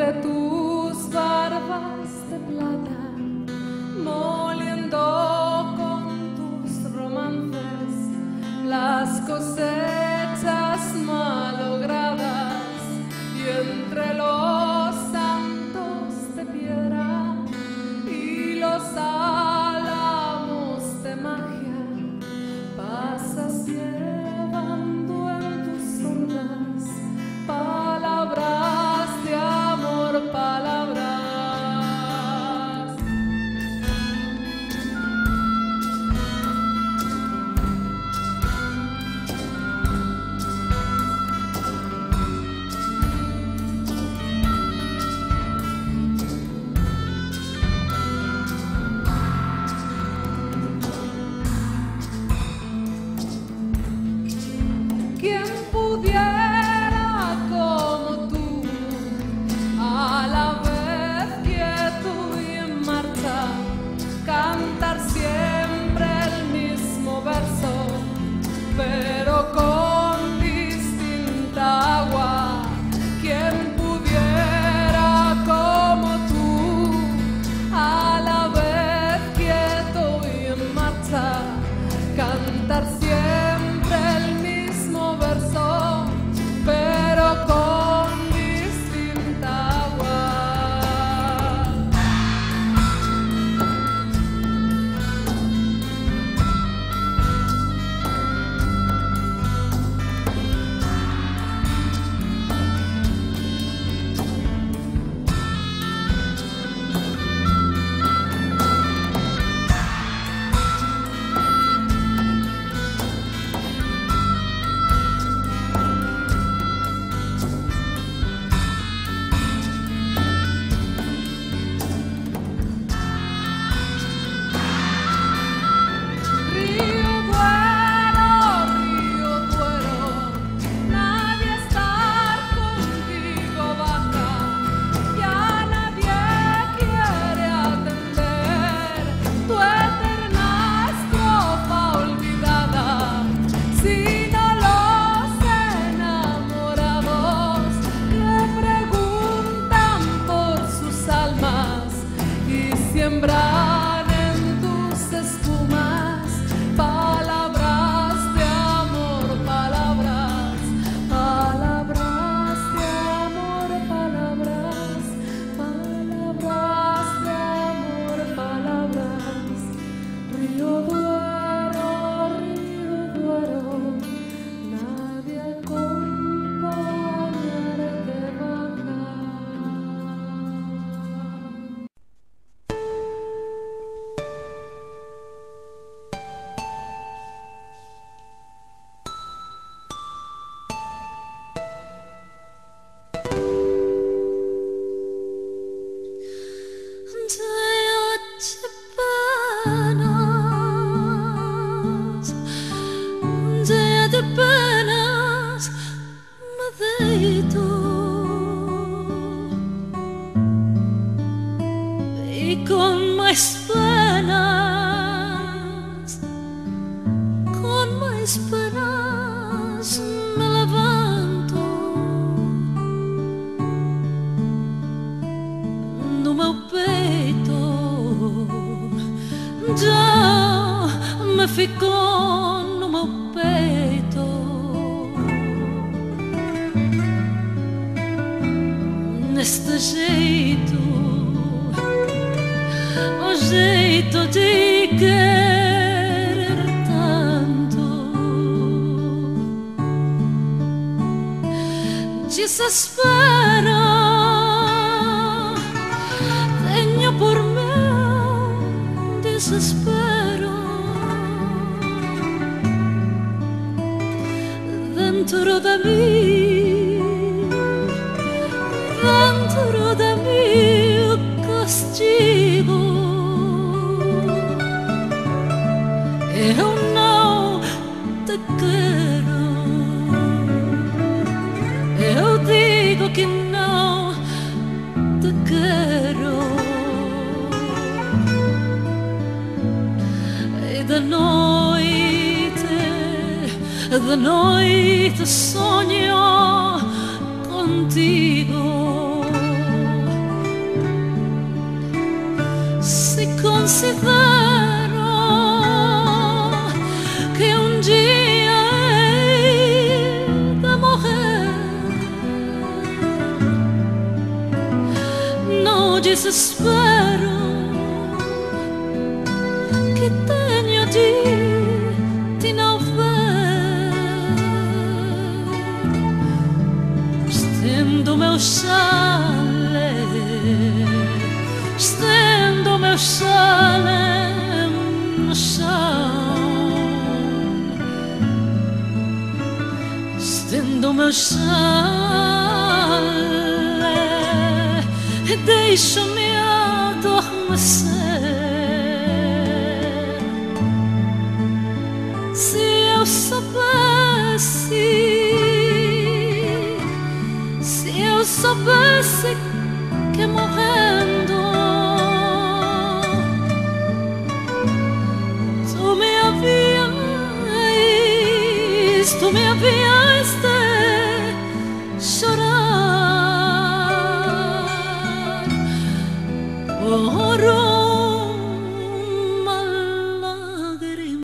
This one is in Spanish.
entre tus barbas de plata, moliendo con tus romances las cosechas malogradas, y entre los santos de piedra y los álamos de magia pasas llevando en tus ondas palabras de amor, palabras. ¿Quién pudiera como tú, a la vez quieto y en marcha, cantar siempre el mismo verso, pero con distinta agua? ¿Quién pudiera como tú, a la vez quieto y en marcha, cantar siempre el mismo verso, pero con distinta agua? Río Duero, nadie estar contigo baja, ya nadie quiere atender tu eterna estrofa olvidada, sino los enamorados que preguntan por sus almas y siembran en tus espumas palabras de amor, palabras, palabras de amor, palabras, palabras de amor, palabras. Río Duero, nadie acompañarte baja. De penas me deito y con más penas me levanto no meu peito, já me ficou no meu peito neste jeito, o jeito de querer tanto, desespero tenho por meu desespero dentro de mim o castigo. Eu não te quero, eu digo que não te quero. E de noite sonho contigo. considero que un día he de morrer. No desespero que tenho de não ver. Estendo meu chale, estendo meu chale no chão, estendo meu chale e deixo-me adormecer. Se eu soubesse que morrendo tu me havias de chorar. Oh,